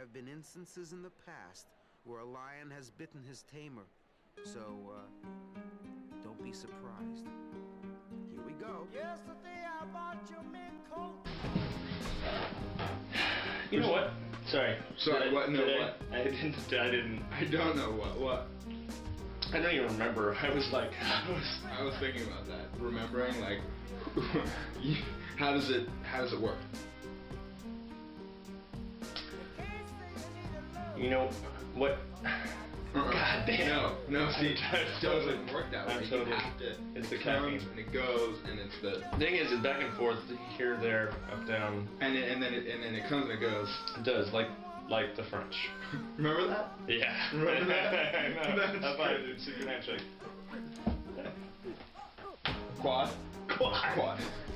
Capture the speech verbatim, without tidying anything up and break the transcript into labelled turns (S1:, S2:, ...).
S1: have been instances in the past where a lion has bitten his tamer. So, uh, don't be surprised. Here we go.
S2: Yesterday I bought your mink coat.
S3: You know what? Sorry.
S4: Sorry,
S3: Did
S4: what?
S3: I,
S4: No,
S3: did
S4: what?
S3: I, I didn't. I didn't.
S4: I don't know what. What?
S3: I don't even remember. I was like, I was.
S4: I was thinking about that. Remembering, like, how does it? How does it work?
S3: You know what?
S4: Uh-uh.
S3: God damn.
S4: No, no. See, it
S3: I'm
S4: doesn't
S3: totally-
S4: work that way.
S3: I'm
S4: You
S3: totally-
S4: have to.
S3: it's the
S4: it comes
S3: caffeine.
S4: and it goes, and it's the.
S3: The thing is, it's back and forth, here, there, up, down.
S4: And it, and then it and then it comes and it goes.
S3: It does, like like the French.
S4: Remember that?
S3: Yeah.
S4: Remember that?
S3: I know.
S4: That's
S3: That's why I
S4: great.
S3: did secret handshake.
S4: Quad.
S3: Quad.
S4: Quad.